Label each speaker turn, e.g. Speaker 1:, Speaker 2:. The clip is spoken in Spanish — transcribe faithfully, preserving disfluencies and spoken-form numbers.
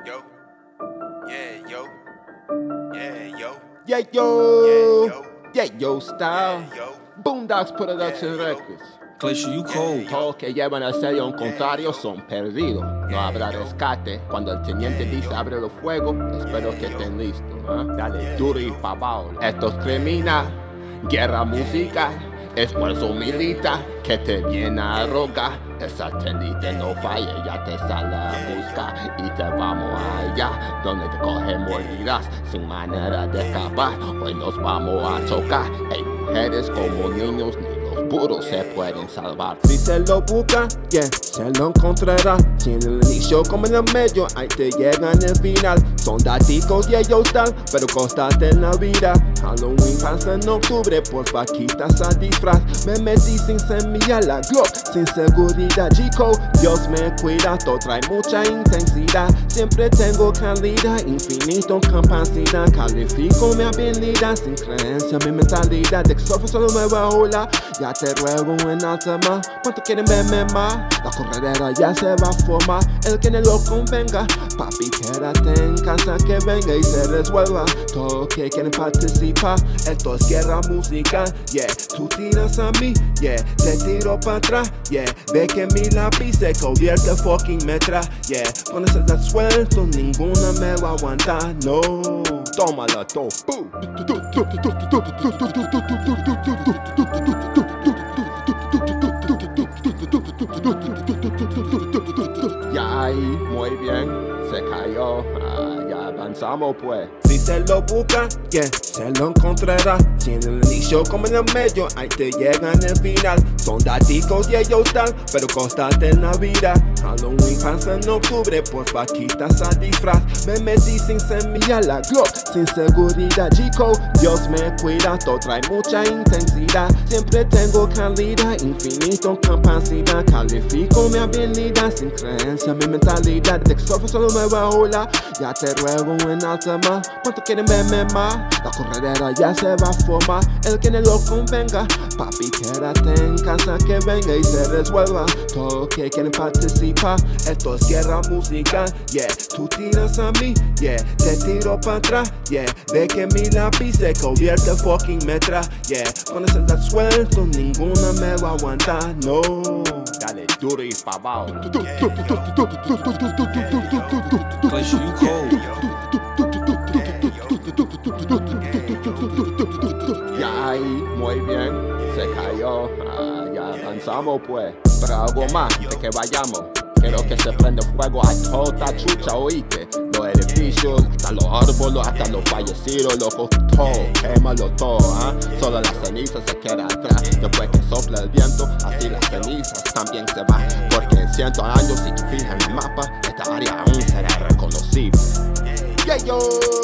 Speaker 1: yo, yeah, yo, yeah, yo,
Speaker 2: Yeah, yo,
Speaker 1: yeah, yo,
Speaker 2: yeah, yo, style.
Speaker 1: yeah, yo.
Speaker 2: Boondocks Production
Speaker 1: Yeah, yo.
Speaker 2: Records.
Speaker 3: Glacier, you cold.
Speaker 2: Todos que llevan el sello en contrario son perdidos. No habrá rescate. Cuando el teniente dice abre los fuegos, espero que estén listos. ¿eh? Dale duro y pavao. Esto es criminal, guerra musical, esfuerzo militar que te viene a rogar. El satélite no falla, ya te sale a buscar y te vamos allá donde te coge morirás sin manera de escapar. Hoy nos vamos a chocar. Hay mujeres como niños, ni los puros se pueden salvar. Si se lo busca, yeah, se lo encontrará. Si en el inicio como en el medio, ahí te llega en el final. Son daticos y ellos tal, pero constante en la vida. Halloween pasa en octubre, porfa quita esa disfraz. Me metí sin semilla la Glock, sin seguridad, chico, Dios me cuida, todo trae mucha intensidad. Siempre tengo calidad, infinito capacidad. Califico mi habilidad, sin creencia mi mentalidad. De exorfo solo nueva ola, ya te ruego en alta mar. ¿Cuánto quieren verme más? La corredera ya se va a formar. El que no lo convenga, papi quédate en casa que venga y se resuelva. Todos que quieren participar, esto es guerra musical, yeah. Tú tiras a mí, yeah, te tiro para atrás, yeah. Ve que mi lápiz se convierte en fucking metra, yeah. Con ese da suelto, ninguna me va a aguantar, no. Tómala, to. Ya ahí, muy bien, se cayó, ah, ya avanzamos pues. Si se lo busca, yeah, se lo encontrará. Si en el inicio como en el medio, ahí te llega en el final. Son daticos y ellos tal, pero constante en la vida. Halloween pasa en octubre, porfa quita esa disfraz. Me metí sin semilla la Glock, sin seguridad, chico, Dios me cuida, todo trae mucha intensidad. Siempre tengo calidad, infinito capacidad. Califico mi habilidad, sin creencia mi mentalidad. De exorfo solo nueva ola, ya te ruego en alta mar. ¿Cuánto quieren verme más? La corredera ya se va a formar. El que no lo convenga, papi quédate en casa que venga y se resuelva. Todos que quieren participar, esto es guerra musical, yeah. Tú tiras a mí, yeah, te tiro para atrás, yeah. Ve que mi lápiz se convierte en fucking metra, yeah. Con ese da suelto, ninguna me va a aguantar, no. Dale duro y pavao.
Speaker 3: Glacier, you cold.
Speaker 2: Ya ahí, muy bien, se cayó, ah, ya avanzamos pues. Pero algo más de que vayamos, quiero que se prenda fuego a toda chucha, oíste. Los edificios, hasta los árboles, hasta los fallecidos, loco, todo, quémalo todo, ¿ah? ¿eh? Solo las cenizas se quedan atrás, después que sopla el viento, así las cenizas también se van. Porque en cientos años, si te fijas en el mapa, esta área aún será reconocible. Yeah, yo.